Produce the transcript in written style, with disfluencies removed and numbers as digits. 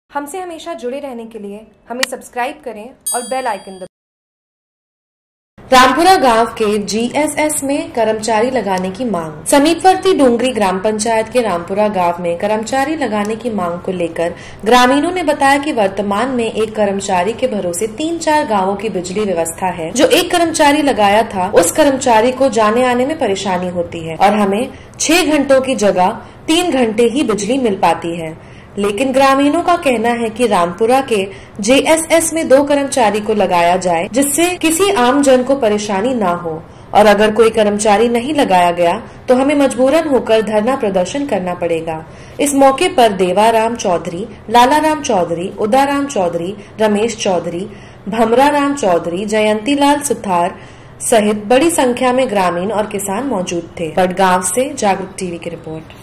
हमसे हमेशा जुड़े रहने के लिए हमें सब्सक्राइब करें और बेल आइकन दबाएं। रामपुरा गांव के जीएसएस में कर्मचारी लगाने की मांग। समीपवर्ती डोंगरी ग्राम पंचायत के रामपुरा गांव में कर्मचारी लगाने की मांग को लेकर ग्रामीणों ने बताया कि वर्तमान में एक कर्मचारी के भरोसे 3-4 गांवों की बिजली व्यवस्था है। जो एक कर्मचारी लगाया था उस कर्मचारी को जाने आने में परेशानी होती है और हमें 6 घंटों की जगह 3 घंटे ही बिजली मिल पाती है। लेकिन ग्रामीणों का कहना है कि रामपुरा के जेएसएस में 2 कर्मचारी को लगाया जाए जिससे किसी आम जन को परेशानी ना हो, और अगर कोई कर्मचारी नहीं लगाया गया तो हमें मजबूरन होकर धरना प्रदर्शन करना पड़ेगा। इस मौके पर देवाराम चौधरी, लालाराम चौधरी, उदाराम चौधरी, रमेश चौधरी, भमराराम चौधरी, जयंती लाल सुथार सहित बड़ी संख्या में ग्रामीण और किसान मौजूद थे। बड़गांव से जागरूक टीवी की रिपोर्ट।